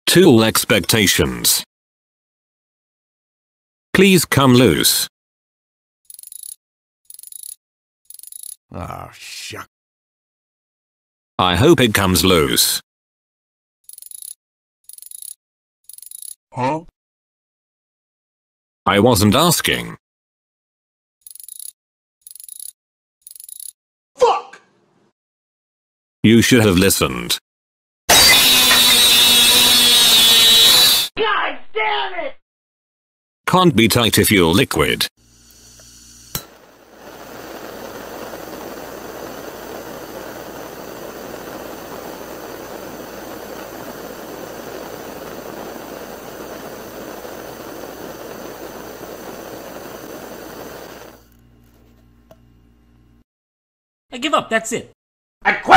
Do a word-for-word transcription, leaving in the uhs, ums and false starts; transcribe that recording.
To all expectations. Please come loose. Oh, shuck. I hope it comes loose. Huh? I wasn't asking. Fuck! You should have listened. God damn it! Can't be tight if you're liquid. I give up, that's it. I quit!